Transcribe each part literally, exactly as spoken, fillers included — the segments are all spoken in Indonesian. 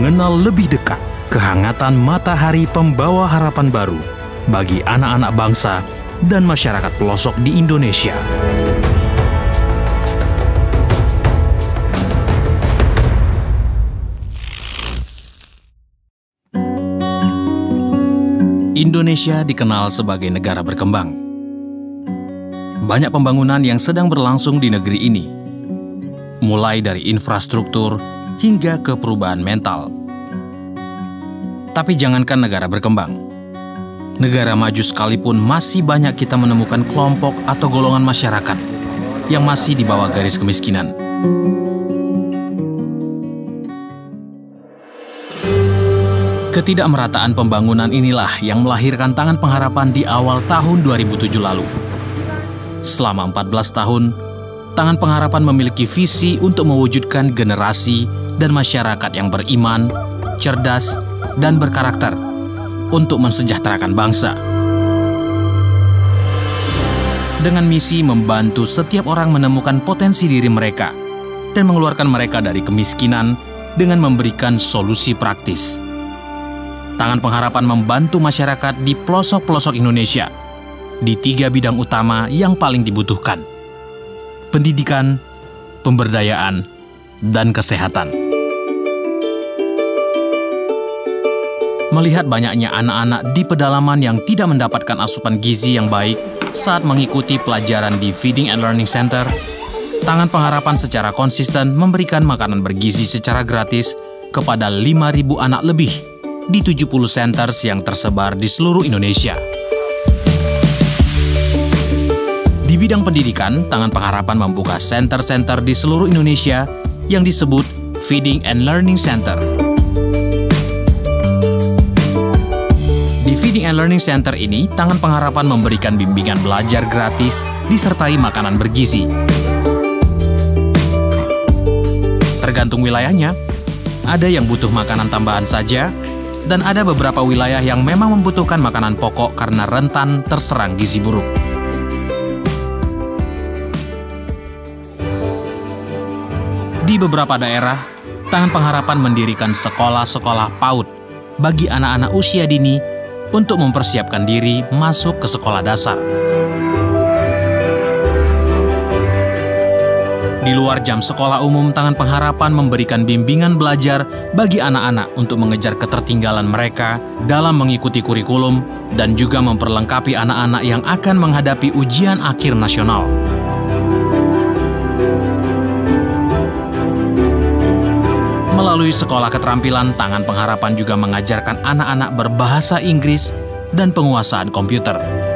mengenal lebih dekat kehangatan matahari pembawa harapan baru bagi anak-anak bangsa dan masyarakat pelosok di Indonesia. Indonesia dikenal sebagai negara berkembang. Banyak pembangunan yang sedang berlangsung di negeri ini, mulai dari infrastruktur hingga ke perubahan mental. Tapi jangankan negara berkembang, negara maju sekalipun masih banyak kita menemukan kelompok atau golongan masyarakat yang masih di bawah garis kemiskinan. Ketidakmerataan pembangunan inilah yang melahirkan Tangan Pengharapan di awal tahun dua ribu tujuh lalu. Selama empat belas tahun, Tangan Pengharapan memiliki visi untuk mewujudkan generasi dan masyarakat yang beriman, cerdas, dan berkarakter untuk mensejahterakan bangsa. Dengan misi membantu setiap orang menemukan potensi diri mereka dan mengeluarkan mereka dari kemiskinan dengan memberikan solusi praktis. Tangan Pengharapan membantu masyarakat di pelosok-pelosok Indonesia di tiga bidang utama yang paling dibutuhkan: pendidikan, pemberdayaan, dan kesehatan. Melihat banyaknya anak-anak di pedalaman yang tidak mendapatkan asupan gizi yang baik saat mengikuti pelajaran di Feeding and Learning Center, Tangan Pengharapan secara konsisten memberikan makanan bergizi secara gratis kepada lima ribu anak lebih di tujuh puluh centers yang tersebar di seluruh Indonesia. Di bidang pendidikan, Tangan Pengharapan membuka center-center di seluruh Indonesia yang disebut Feeding and Learning Center. Di Feeding and Learning Center ini, Tangan Pengharapan memberikan bimbingan belajar gratis disertai makanan bergizi. Tergantung wilayahnya, ada yang butuh makanan tambahan saja, dan ada beberapa wilayah yang memang membutuhkan makanan pokok karena rentan terserang gizi buruk. Di beberapa daerah, Tangan Pengharapan mendirikan sekolah-sekolah PAUD bagi anak-anak usia dini untuk mempersiapkan diri masuk ke sekolah dasar. Di luar jam sekolah umum, Tangan Pengharapan memberikan bimbingan belajar bagi anak-anak untuk mengejar ketertinggalan mereka dalam mengikuti kurikulum dan juga memperlengkapi anak-anak yang akan menghadapi ujian akhir nasional. Melalui sekolah keterampilan, Tangan Pengharapan juga mengajarkan anak-anak berbahasa Inggris dan penguasaan komputer.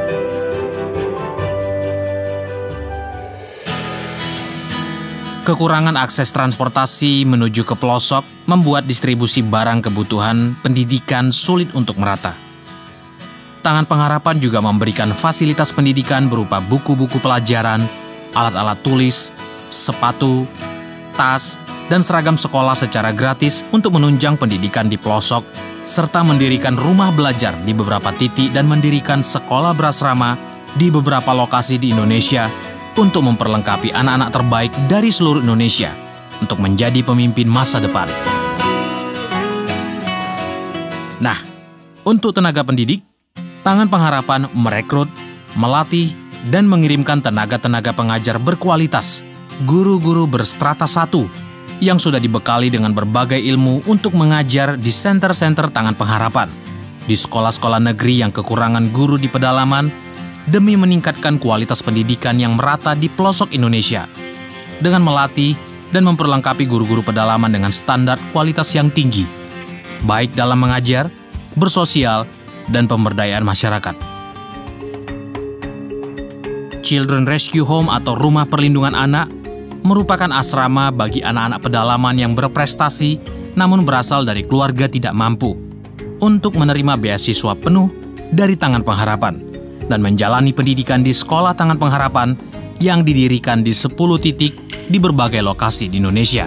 Kekurangan akses transportasi menuju ke pelosok membuat distribusi barang kebutuhan pendidikan sulit untuk merata. Tangan Pengharapan juga memberikan fasilitas pendidikan berupa buku-buku pelajaran, alat-alat tulis, sepatu, tas, dan seragam sekolah secara gratis untuk menunjang pendidikan di pelosok, serta mendirikan rumah belajar di beberapa titik dan mendirikan sekolah berasrama di beberapa lokasi di Indonesia untuk memperlengkapi anak-anak terbaik dari seluruh Indonesia untuk menjadi pemimpin masa depan. Nah, untuk tenaga pendidik, Tangan Pengharapan merekrut, melatih, dan mengirimkan tenaga-tenaga pengajar berkualitas, guru-guru berstrata satu, yang sudah dibekali dengan berbagai ilmu untuk mengajar di center-center Tangan Pengharapan, di sekolah-sekolah negeri yang kekurangan guru di pedalaman, demi meningkatkan kualitas pendidikan yang merata di pelosok Indonesia, dengan melatih dan memperlengkapi guru-guru pedalaman dengan standar kualitas yang tinggi, baik dalam mengajar, bersosial, dan pemberdayaan masyarakat. Children Rescue Home atau Rumah Perlindungan Anak merupakan asrama bagi anak-anak pedalaman yang berprestasi namun berasal dari keluarga tidak mampu untuk menerima beasiswa penuh dari Tangan Pengharapan dan menjalani pendidikan di sekolah Tangan Pengharapan yang didirikan di sepuluh titik di berbagai lokasi di Indonesia.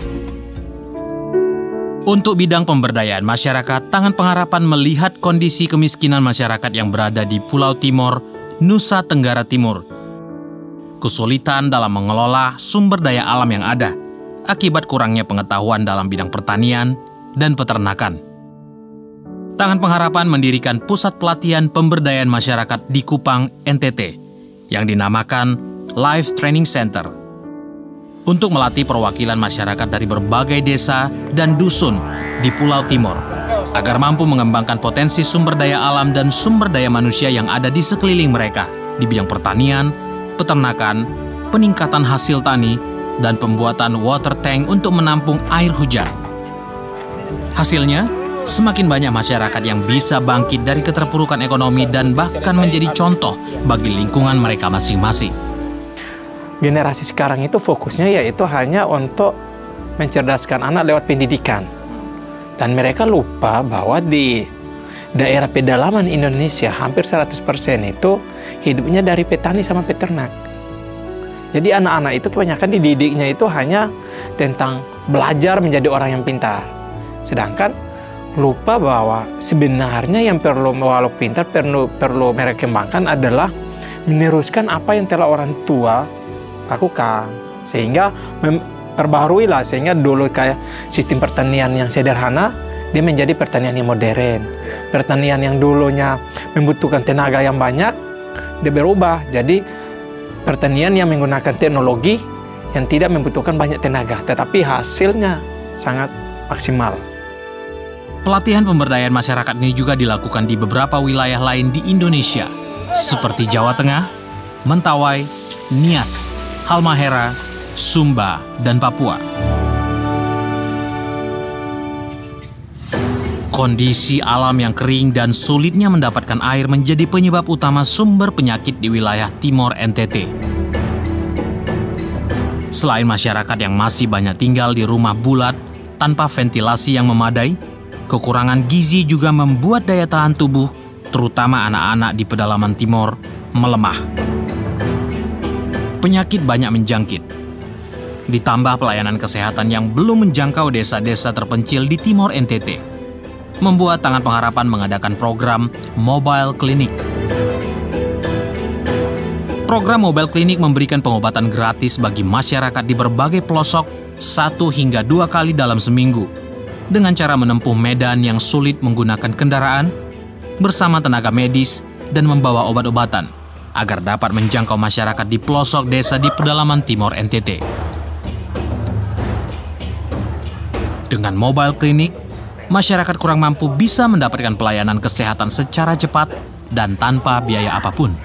Untuk bidang pemberdayaan masyarakat, Tangan Pengharapan melihat kondisi kemiskinan masyarakat yang berada di Pulau Timor, Nusa Tenggara Timur. Kesulitan dalam mengelola sumber daya alam yang ada, akibat kurangnya pengetahuan dalam bidang pertanian, dan peternakan. Tangan Pengharapan mendirikan pusat pelatihan pemberdayaan masyarakat di Kupang, N T T, yang dinamakan Life Training Center, untuk melatih perwakilan masyarakat dari berbagai desa dan dusun di Pulau Timor, agar mampu mengembangkan potensi sumber daya alam dan sumber daya manusia yang ada di sekeliling mereka di bidang pertanian, peternakan, peningkatan hasil tani, dan pembuatan water tank untuk menampung air hujan. Hasilnya, semakin banyak masyarakat yang bisa bangkit dari keterpurukan ekonomi dan bahkan menjadi contoh bagi lingkungan mereka masing-masing. Generasi sekarang itu fokusnya yaitu hanya untuk mencerdaskan anak lewat pendidikan. Dan mereka lupa bahwa di daerah pedalaman Indonesia hampir seratus persen itu hidupnya dari petani sama peternak. Jadi anak-anak itu kebanyakan dididiknya itu hanya tentang belajar menjadi orang yang pintar. Sedangkan lupa bahwa sebenarnya yang perlu walau pintar perlu perlu mereka kembangkan adalah meneruskan apa yang telah orang tua lakukan, sehingga memperbaharui lah, sehingga dulu kayak sistem pertanian yang sederhana dia menjadi pertanian yang modern. Pertanian yang dulunya membutuhkan tenaga yang banyak dia berubah jadi pertanian yang menggunakan teknologi yang tidak membutuhkan banyak tenaga, tetapi hasilnya sangat maksimal. Pelatihan pemberdayaan masyarakat ini juga dilakukan di beberapa wilayah lain di Indonesia, seperti Jawa Tengah, Mentawai, Nias, Halmahera, Sumba, dan Papua. Kondisi alam yang kering dan sulitnya mendapatkan air menjadi penyebab utama sumber penyakit di wilayah Timor N T T. Selain masyarakat yang masih banyak tinggal di rumah bulat tanpa ventilasi yang memadai, kekurangan gizi juga membuat daya tahan tubuh, terutama anak-anak di pedalaman Timor, melemah. Penyakit banyak menjangkit. Ditambah pelayanan kesehatan yang belum menjangkau desa-desa terpencil di Timor N T T, membuat Tangan Pengharapan mengadakan program Mobile Clinic. Program Mobile Clinic memberikan pengobatan gratis bagi masyarakat di berbagai pelosok satu hingga dua kali dalam seminggu, dengan cara menempuh medan yang sulit menggunakan kendaraan, bersama tenaga medis dan membawa obat-obatan, agar dapat menjangkau masyarakat di pelosok desa di pedalaman Timor N T T. Dengan Mobile Clinic, masyarakat kurang mampu bisa mendapatkan pelayanan kesehatan secara cepat dan tanpa biaya apapun.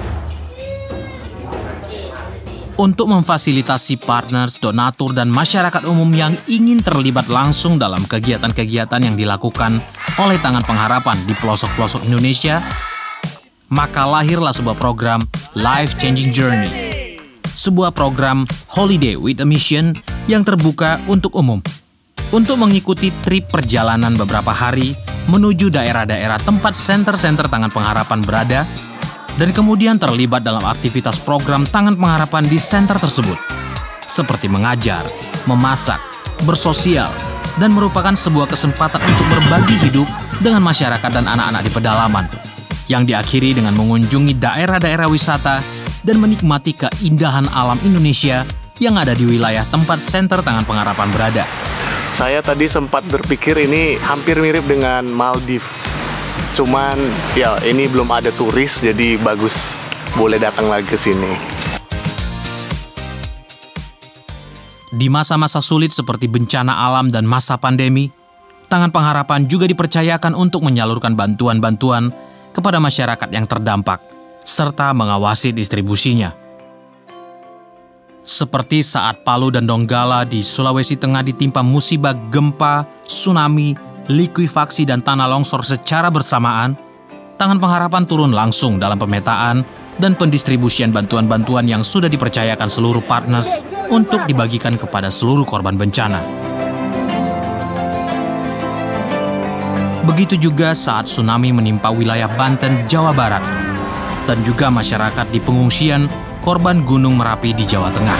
Untuk memfasilitasi partners, donatur, dan masyarakat umum yang ingin terlibat langsung dalam kegiatan-kegiatan yang dilakukan oleh Tangan Pengharapan di pelosok-pelosok Indonesia, maka lahirlah sebuah program Life Changing Journey, sebuah program Holiday with a Mission yang terbuka untuk umum, untuk mengikuti trip perjalanan beberapa hari menuju daerah-daerah tempat senter-senter Tangan Pengharapan berada, dan kemudian terlibat dalam aktivitas program Tangan Pengharapan di senter tersebut, seperti mengajar, memasak, bersosial, dan merupakan sebuah kesempatan untuk berbagi hidup dengan masyarakat dan anak-anak di pedalaman, yang diakhiri dengan mengunjungi daerah-daerah wisata dan menikmati keindahan alam Indonesia yang ada di wilayah tempat senter Tangan Pengharapan berada. Saya tadi sempat berpikir ini hampir mirip dengan Maldives. Cuman ya ini belum ada turis, jadi bagus boleh datang lagi ke sini. Di masa-masa sulit seperti bencana alam dan masa pandemi, Tangan Pengharapan juga dipercayakan untuk menyalurkan bantuan-bantuan kepada masyarakat yang terdampak, serta mengawasi distribusinya. Seperti saat Palu dan Donggala di Sulawesi Tengah ditimpa musibah gempa, tsunami, likuifaksi, dan tanah longsor secara bersamaan, Tangan Pengharapan turun langsung dalam pemetaan dan pendistribusian bantuan-bantuan yang sudah dipercayakan seluruh partners untuk dibagikan kepada seluruh korban bencana. Begitu juga saat tsunami menimpa wilayah Banten, Jawa Barat, dan juga masyarakat di pengungsian korban Gunung Merapi di Jawa Tengah.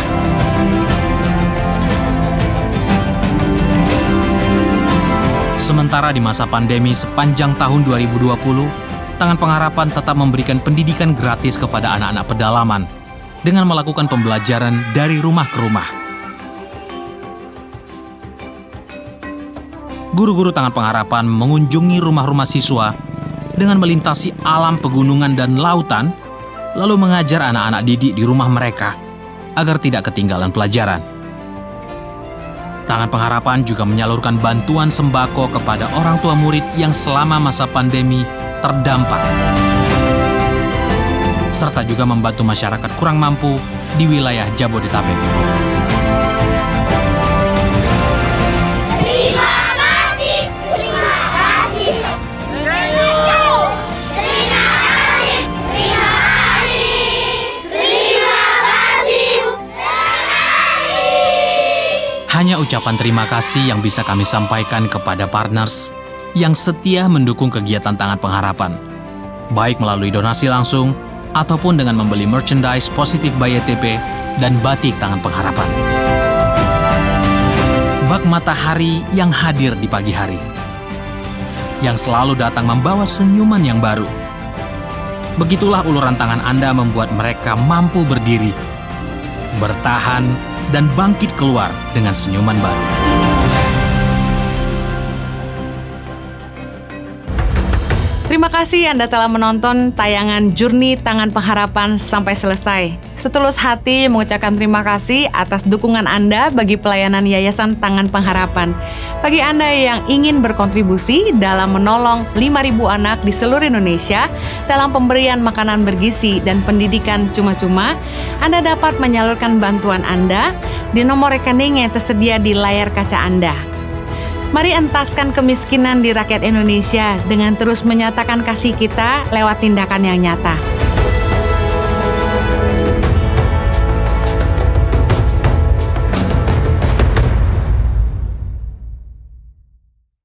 Sementara di masa pandemi sepanjang tahun dua ribu dua puluh, Tangan Pengharapan tetap memberikan pendidikan gratis kepada anak-anak pedalaman dengan melakukan pembelajaran dari rumah ke rumah. guru-guru Tangan Pengharapan mengunjungi rumah-rumah siswa dengan melintasi alam pegunungan dan lautan, lalu mengajar anak-anak didik di rumah mereka agar tidak ketinggalan pelajaran. Tangan Pengharapan juga menyalurkan bantuan sembako kepada orang tua murid yang selama masa pandemi terdampak, serta juga membantu masyarakat kurang mampu di wilayah Jabodetabek. Hanya ucapan terima kasih yang bisa kami sampaikan kepada partners yang setia mendukung kegiatan Tangan Pengharapan, baik melalui donasi langsung ataupun dengan membeli merchandise Positif by Y T P dan batik Tangan Pengharapan. Bak matahari yang hadir di pagi hari, yang selalu datang membawa senyuman yang baru. Begitulah uluran tangan Anda membuat mereka mampu berdiri, bertahan, dan bangkit keluar dengan senyuman baru. Terima kasih Anda telah menonton tayangan Journey Tangan Pengharapan sampai selesai. Setulus hati mengucapkan terima kasih atas dukungan Anda bagi pelayanan Yayasan Tangan Pengharapan. Bagi Anda yang ingin berkontribusi dalam menolong lima ribu anak di seluruh Indonesia dalam pemberian makanan bergizi dan pendidikan cuma-cuma, Anda dapat menyalurkan bantuan Anda di nomor rekening yang tersedia di layar kaca Anda. Mari entaskan kemiskinan di rakyat Indonesia dengan terus menyatakan kasih kita lewat tindakan yang nyata.